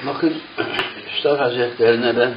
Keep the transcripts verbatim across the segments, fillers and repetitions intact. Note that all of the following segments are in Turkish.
Bakın Üstad Hazretlerine ben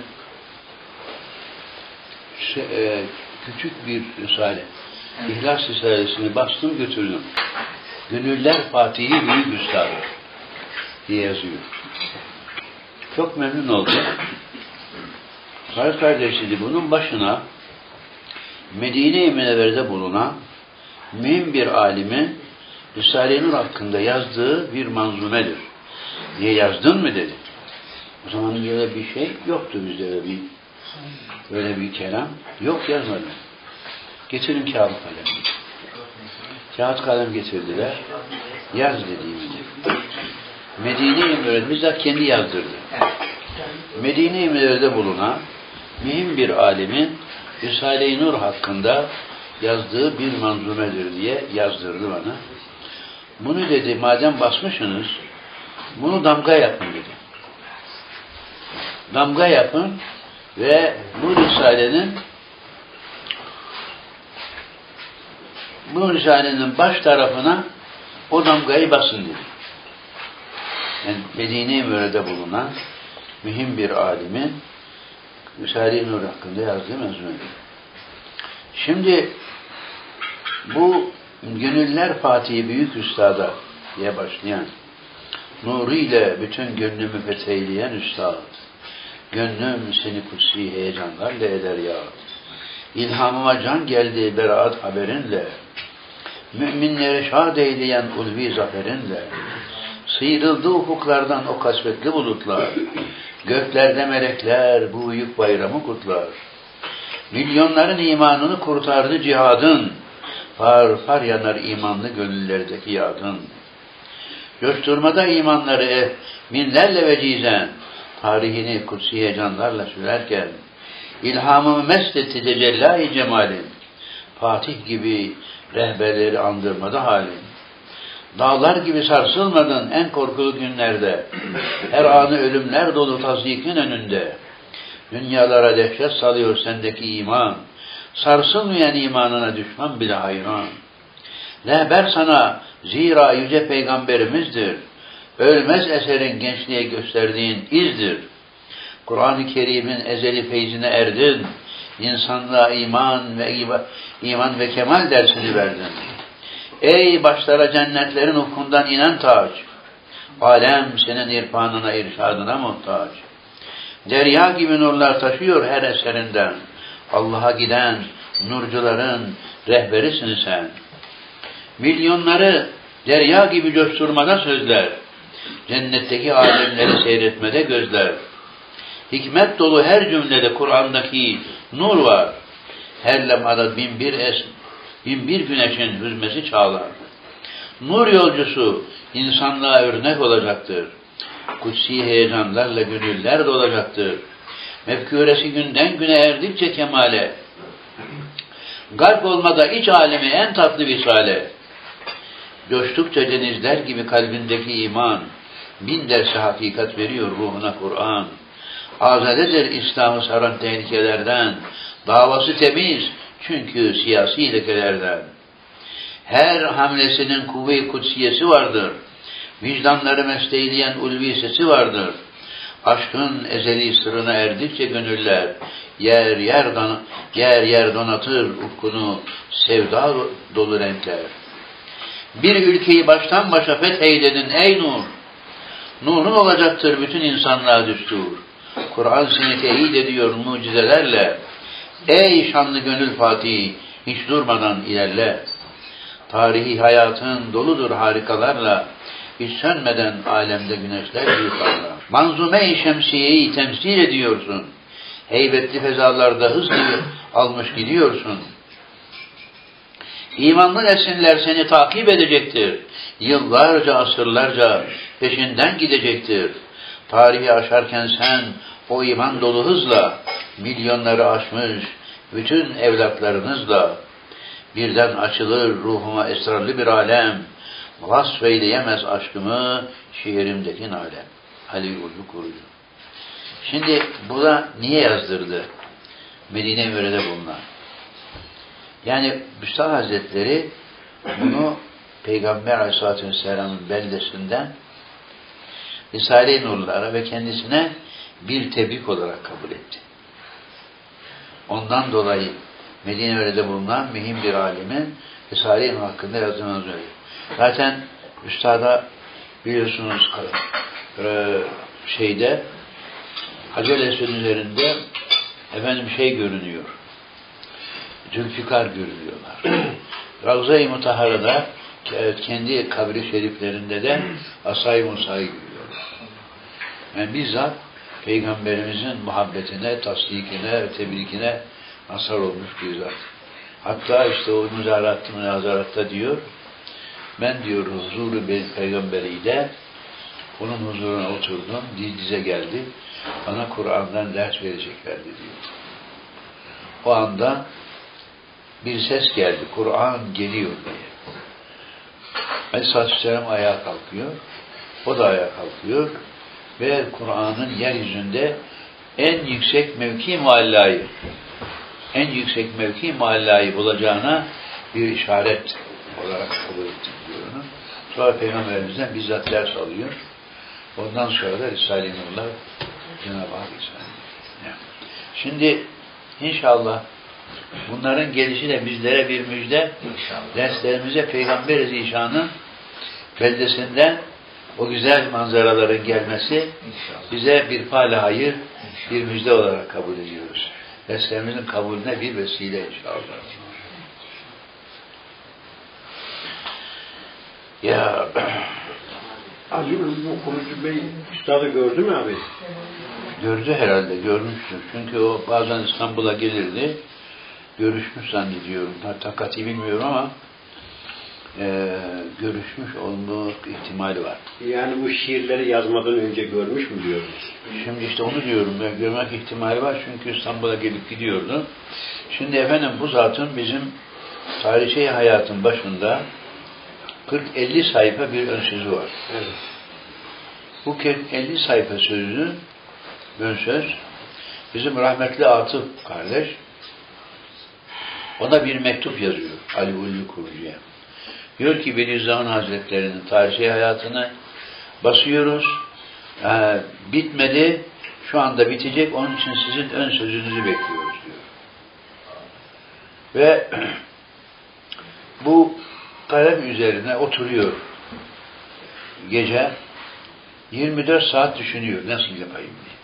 şey, e, küçük bir risale, İhlas Risalesini bastım götürdüm. Gönüller Fatihi Büyük Üstadı diye yazıyor. Çok memnun oldum. Kardeş kardeşleri bunun başına Medine-i Münevvere'de bulunan mühim bir alimin Risale-i Nur hakkında yazdığı bir manzumedir. Niye yazdın mı dedi. O zaman böyle bir şey yoktu bizde, öyle bir böyle bir kelam. Yok, yazmadım. Getirin kağıt kalem. Kağıt kalem getirdiler. Yaz dediğim gibi. Medine-i Münevvere'de bizzat kendi yazdırdı. Medine-i Münevvere'de bulunan mühim bir alimin Risale-i Nur hakkında yazdığı bir manzumedir diye yazdırdı bana. Bunu dedi, madem basmışsınız, bunu damga yapın dedi. Damga yapın ve bu Risale'nin bu Risale'nin baş tarafına o damgayı basın dedi. Yani Medine-i Münevvere'de bulunan mühim bir alimin Risale-i Nur hakkında yazdığı manzumedir. Şimdi bu Gönüller Fatihi Büyük Üstada diye başlayan, nuru ile bütün gönlümü fetheyleyen Üstad, gönlüm seni kutsi heyecanlarla eder ya. İlhamıma can geldi beraat haberinle, müminleri şad eyleyen ulvi zaferinle, sıyrıldı ufuklardan o kasvetli bulutlar, göklerde melekler bu büyük bayramı kutlar. Milyonların imanını kurtardı cihadın, far far yanar imanlı gönüllerdeki yadın. Coşturmada imanları minlerle vecizen, tarihini kutsi heyecanlarla sürerken, ilhamımı mest etti tecellâ-i cemalin, Fatih gibi rehberleri andırmada halin. Dağlar gibi sarsılmadın en korkulu günlerde, her anı ölümler dolu tazyikin önünde. Dünyalara dehşet salıyor sendeki iman, sarsılmayan imanına düşman bile hayran. Rehber sana zira yüce peygamberimizdir, ölmez eserin gençliğe gösterdiğin izdir. Kur'an-ı Kerim'in ezeli feyzine erdin, insanlığa iman ve iman ve kemal dersini verdin. Ey başlara cennetlerin ufkundan inen taç, alem senin irfanına, irşadına muhtaç. Derya gibi nurlar taşıyor her eserinden, Allah'a giden nurcuların rehberisin sen. Milyonları derya gibi coşturmada sözler, cennetteki alemleri seyretmede gözler. Hikmet dolu her cümlede Kur'an'daki nur var. Her lemhada bin bir es, bin bir güneşin hüzmesi çağlar. Nur yolcusu insanlığa örnek olacaktır. Kutsi heyecanlarla gönüller dolacaktır. Mefkûresi günden güne erdikçe kemale, kalp olmada iç alemi en tatlı visale. Coştukça denizler gibi kalbindeki iman, bin dersi hakikat veriyor ruhuna Kur'an. Azadedir İslam'ı saran tehlikelerden, davası temiz çünkü siyasi lekelerden. Her hamlesinin kuvve-i kutsiyesi vardır. Vicdanları mesteyleyen ulvi sesi vardır. Aşkın ezeli sırrına erdikçe gönüller, yer yer, don yer, yer donatır ufkunu sevda dolu renkler. Bir ülkeyi baştan başa fetheyledin ey nur. Nurun olacaktır bütün insanlığa düstur. Kur'an seni teyit ediyor mucizelerle. Ey şanlı gönül Fatih, hiç durmadan ilerle. Tarihi hayatın doludur harikalarla. Hiç sönmeden alemde güneşler yukarıda. Manzume-i şemsiyeyi temsil ediyorsun. Heybetli fezalarda hız gibi almış gidiyorsun. İmanlı nesiller seni takip edecektir. Yıllarca, asırlarca peşinden gidecektir. Tarihi aşarken sen o iman dolu hızla milyonları aşmış bütün evlatlarınızla birden açılır ruhuma esrarlı bir alem. Vasfeyleyemez aşkımı şiirimdeki alem. Ali Ulvi Kurucu. Şimdi bu da niye yazdırdı? Medine-i Münevvere'de bulunan. Yani Üstad Hazretleri bunu Peygamber Aleyhisselatü Vesselam'ın beldesinden Risale-i Nurlara ve kendisine bir tebrik olarak kabul etti. Ondan dolayı Medine'de bulunan mühim bir alimin Risale-i Nur hakkında yazdığını söylüyor. Zaten Üstad'a biliyorsunuz şeyde Hacer-i Esved üzerinde efendim şey görünüyor. Zülfikar görülüyorlar. Ravza-i Mutahhara'da kendi kabri şeriflerinde de Asay-ı Musa'yı görüyorlar. Yani bizzat Peygamberimizin muhabbetine, tasdikine ve tebrikine mazhar olmuş bir zat. Hatta işte o müzarat-ı münazaratta diyor, ben diyor huzuru peygamberiyle onun huzuruna oturdum, diz dize geldi, bana Kur'an'dan ders vereceklerdi diyor. O anda bir ses geldi, Kur'an geliyor diye. Aleyhisselatü Vesselam ayağa kalkıyor, o da ayağa kalkıyor ve Kur'an'ın yeryüzünde en yüksek mevki muallayı, en yüksek mevki muallayı bulacağına bir işaret olarak kabul ettim diyor onu. Sonra Peygamberimizden bizzat ders alıyor. Ondan sonra da Risale-i Nurlar Cenab-ı Hak İsa'nın. Yani. Şimdi inşallah bunların gelişi de bizlere bir müjde. İnşallah. Derslerimize Peygamber-i Zişan'ın beldesinden o güzel manzaraların gelmesi İnşallah. Bize bir fâle hayır, İnşallah. Bir müjde olarak kabul ediyoruz. Derslerimizin kabulüne bir vesile inşallah. Ya Ali bu Kurucu Bey Üstad'ı gördü mü abi? Gördü herhalde, görmüştür. Çünkü o bazen İstanbul'a gelirdi. Görüşmüş zannediyorum. Takati bilmiyorum ama e, görüşmüş olma ihtimali var. Yani bu şiirleri yazmadan önce görmüş mü diyoruz? Şimdi işte onu diyorum. Ben, görmek ihtimali var çünkü İstanbul'a gelip gidiyordu. Şimdi efendim bu zatın bizim tarihi hayatın başında kırk elli sayfa bir ön sözü var. Evet. Bu kırk elli sayfa sözü, ön söz, bizim rahmetli Atıf kardeş, ona bir mektup yazıyor Ali Ulvi Kurucu'ya. Diyor ki Bediüzzaman Hazretleri'nin tarihi hayatını basıyoruz, ee, bitmedi, şu anda bitecek, onun için sizin ön sözünüzü bekliyoruz diyor. Ve bu kalem üzerine oturuyor gece, yirmi dört saat düşünüyor nasıl yapayım diye.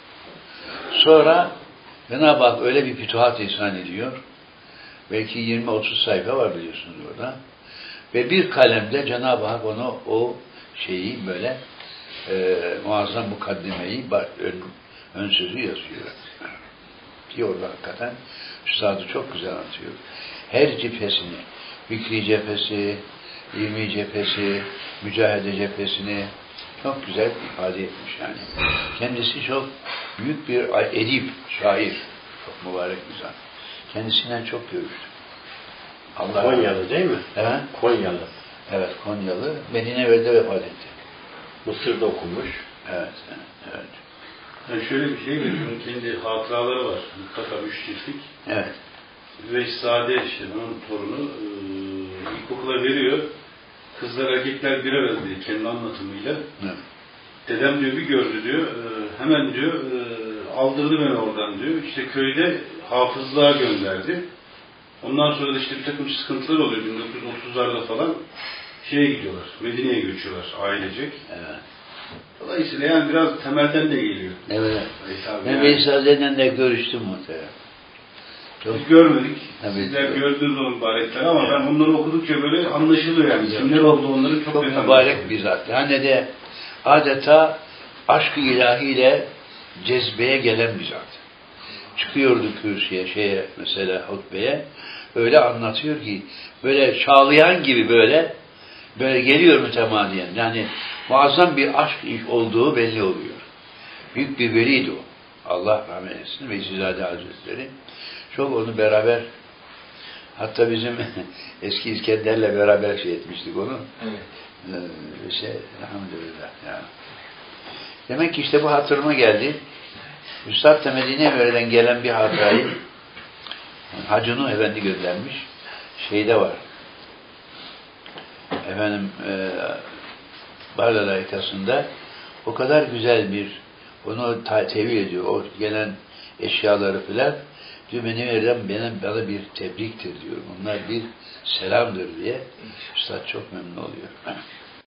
Sonra Cenab-ı Hak öyle bir fütuhat ihsan ediyor, belki yirmi otuz sayfa var biliyorsunuz orada, ve bir kalemde Cenab-ı Hak ona o şeyi böyle e, muazzam mukaddimeyi ön, ön sözü yazıyor. Ki orada hakikaten Üstadı çok güzel anlatıyor. Her cephesini, fikri cephesi, ilmi cephesi, mücahede cephesini çok güzel ifade etmiş yani. Kendisi çok büyük bir edip, şair. Çok mübarek bir zat. Kendisinden çok görüştüm. Allah Konyalı değil mi? Evet. Konyalı. Evet, Konyalı. Medine'de vefat etti. Mısır'da okumuş. Evet, evet. Yani şöyle bir şey var, onun kendi hatıraları var. Mutlaka üç ciltlik. Evet. Veysade işte, onun torunu e, ilkokula veriyor. Kızlar erkekler bir arada diye kendi anlatımıyla. Evet. Dedem diyor bir gördü diyor. E, hemen diyor e, aldırdı beni oradan diyor. İşte köyde hafızlığa gönderdi. Ondan sonra da işte bir takım sıkıntılar oluyor bin dokuz yüz otuzlarda falan. Şeye gidiyorlar, Medine'ye göçüyorlar ailecek. Evet. Dolayısıyla yani biraz temelden de geliyor. Evet. Ben yani. Veysade'den de görüştüm muhtemelen. Çok... Biz görmedik. Evet. Sizler gördünüz o mübarekler ama evet. Ben bunları okudukça böyle anlaşılıyor yani. Evet. Kimler oldu onların çok, çok mübarek bir zat. Yani de adeta aşk-ı ilahiyle cezbeye gelen bir zat. Çıkıyordu kürsüye, şeye mesela hutbeye, öyle anlatıyor ki böyle çağlayan gibi böyle böyle geliyor mütemadiyen. Yani muazzam bir aşk olduğu belli oluyor. Büyük bir veliydi o. Allah rahmet etsin. Veysizade Hazretleri. Çok onu beraber, hatta bizim eski İskender'le beraber şey etmiştik onu. Evet. Ee, şey, elhamdülillah. Yani. Demek ki işte bu hatırıma geldi. Üstad da Medine-i gelen bir hatırayı Hacı Nuh Efendi göndermiş. Şeyde var. Efendim e, Barla layıkasında O kadar güzel bir, onu tevil ediyor, o gelen eşyaları filan. Diyor benim yerden benim, bana bir tebriktir diyor. Bunlar bir selamdır diye. Üstad çok memnun oluyor.